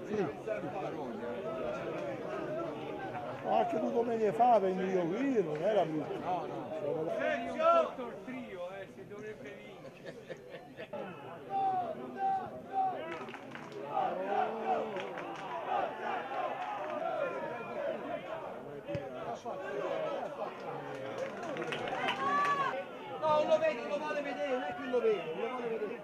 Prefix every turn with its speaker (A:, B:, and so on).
A: Sì. Anche 2 domeniche fa vengo io qui, non era più.
B: No, no.
C: Silenzio! Il trio, si dovrebbe vincere.
B: No, non lo vedi, lo vuole vedere, non è che lo vede, lo vuole vedere.